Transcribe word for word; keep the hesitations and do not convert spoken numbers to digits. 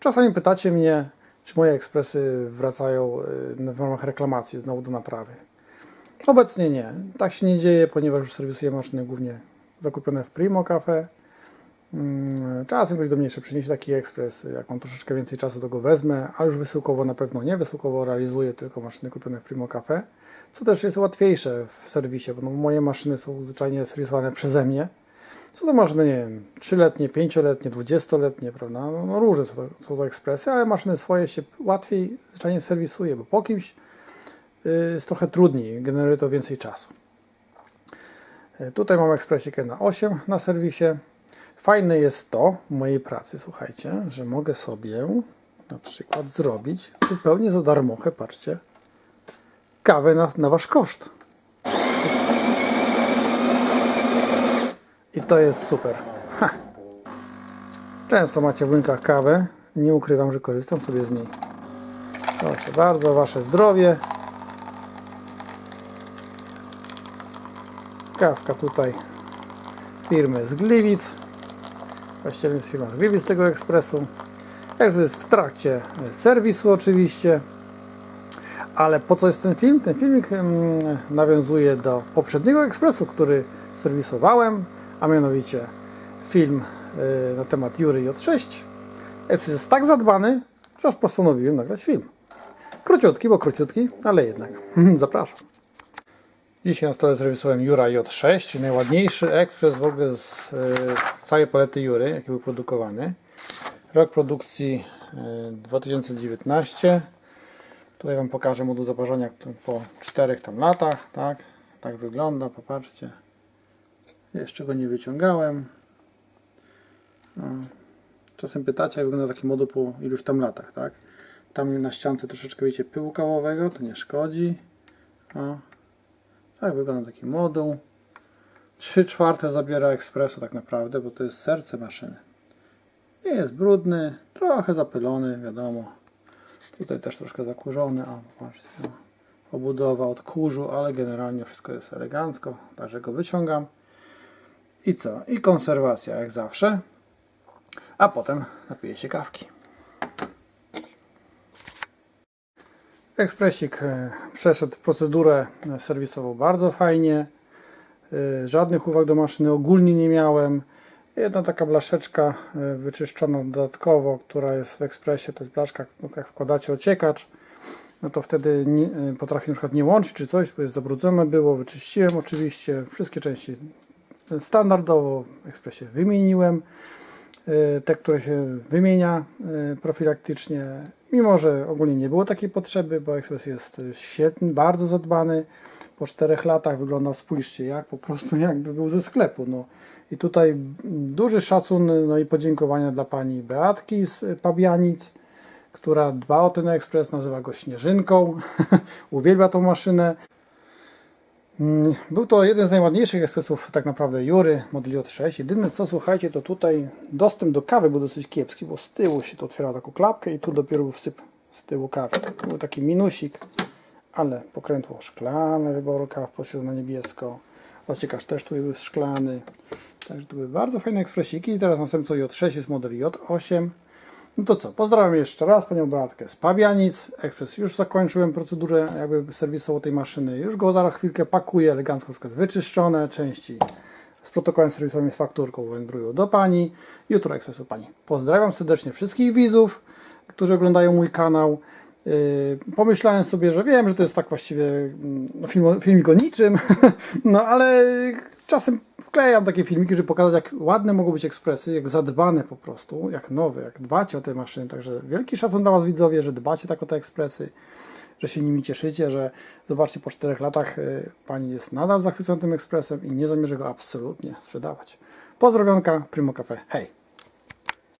Czasami pytacie mnie, czy moje ekspresy wracają w ramach reklamacji znowu do naprawy. Obecnie nie. Tak się nie dzieje, ponieważ już serwisuję maszyny głównie zakupione w Primo Cafe. Czasem ktoś do mnie jeszcze przyniesie taki ekspres, jak mam troszeczkę więcej czasu, to go wezmę, a już wysyłkowo na pewno nie. Wysyłkowo realizuję tylko maszyny kupione w Primo Cafe, co też jest łatwiejsze w serwisie, bo no, moje maszyny są zwyczajnie serwisowane przeze mnie. Są to maszyny, nie wiem, trzyletnie, pięcioletnie, dwudziestoletnie, prawda? No, no różne są to, są to ekspresy, ale maszyny swoje się łatwiej zwyczajnie serwisuje, bo po kimś yy, jest trochę trudniej, generuje to więcej czasu. Yy, tutaj mam ekspresik na osiem na serwisie. Fajne jest to w mojej pracy, słuchajcie, że mogę sobie na przykład zrobić zupełnie za darmochę, patrzcie, kawę na, na wasz koszt. I to jest super. Ha. Często macie w łynkach kawę. Nie ukrywam, że korzystam sobie z niej. Proszę bardzo, wasze zdrowie. Kawka tutaj firmy z Gliwic. Właściwie jest firma z Gliwic tego ekspresu. Jak to jest w trakcie serwisu oczywiście. Ale po co jest ten film? Ten filmik hmm, nawiązuje do poprzedniego ekspresu, który serwisowałem, a mianowicie film y, na temat Jury J sześć. Ekspres jest tak zadbany, że aż postanowiłem nagrać film. Króciutki, bo króciutki, ale jednak. Zapraszam. Dzisiaj na stole serwisowałem Jura J sześć, czyli najładniejszy ekspres w ogóle z y, całej palety Jury, jaki był produkowany. Rok produkcji y, dwa tysiące dziewiętnasty. Tutaj Wam pokażę moduł zaparzenia po czterech tam latach. Tak, tak wygląda, popatrzcie. Jeszcze go nie wyciągałem. No. Czasem pytacie, jak wygląda taki moduł po iluś tam latach, tak? Tam na ściance troszeczkę widzicie pyłu kawowego, to nie szkodzi. O. Tak wygląda taki moduł. trzy czwarte zabiera ekspresu tak naprawdę, bo to jest serce maszyny. Nie jest brudny, trochę zapylony, wiadomo. Tutaj też troszkę zakurzony. O, popatrzcie, no. Obudowa od kurzu, ale generalnie wszystko jest elegancko, także go wyciągam. I co? I konserwacja jak zawsze. A potem napiję się kawki. Ekspresik przeszedł procedurę serwisową bardzo fajnie. Żadnych uwag do maszyny ogólnie nie miałem. Jedna taka blaszeczka wyczyszczona dodatkowo, która jest w ekspresie, to jest blaszka, jak wkładacie ociekacz, no to wtedy nie, potrafi na przykład nie łączyć czy coś, bo jest zabrudzone było, wyczyściłem oczywiście, wszystkie części standardowo w ekspresie wymieniłem, te, które się wymienia profilaktycznie, mimo że ogólnie nie było takiej potrzeby, bo ekspres jest świetny, bardzo zadbany. Po czterech latach wygląda, spójrzcie, jak po prostu jakby był ze sklepu. No. I tutaj duży szacun, no i podziękowania dla pani Beatki z Pabianic, która dba o ten ekspres, nazywa go Śnieżynką, uwielbia tą maszynę. Był to jeden z najładniejszych ekspresów tak naprawdę Jury, model J sześć. Jedyne co, słuchajcie, to tutaj dostęp do kawy był dosyć kiepski, bo z tyłu się to otwiera taką klapkę i tu dopiero był wsyp z tyłu kawy. To był taki minusik, ale pokrętło szklane wyboru kaw, pośród na niebiesko. Ociekacz też tu jest szklany. Także to były bardzo fajne ekspresiki. I teraz następcą J sześć jest model J osiem. No to co, pozdrawiam jeszcze raz panią Beatkę z Pabianic. Ekspres już zakończyłem procedurę jakby serwisową tej maszyny. Już go zaraz chwilkę pakuję, elegancko wszystko jest wyczyszczone. Części z protokołem serwisowym, z fakturką wędrują do pani. Jutro ekspresu pani. Pozdrawiam serdecznie wszystkich widzów, którzy oglądają mój kanał. Yy, pomyślałem sobie, że wiem, że to jest tak właściwie no, film, filmik o niczym, no ale czasem wklejam takie filmiki, żeby pokazać, jak ładne mogą być ekspresy, jak zadbane po prostu, jak nowe, jak dbacie o te maszyny. Także wielki szacun dla Was, widzowie, że dbacie tak o te ekspresy, że się nimi cieszycie, że zobaczcie, po czterech latach yy, pani jest nadal zachwycona tym ekspresem i nie zamierza go absolutnie sprzedawać. Pozdrowionka, Primo Cafe, hej!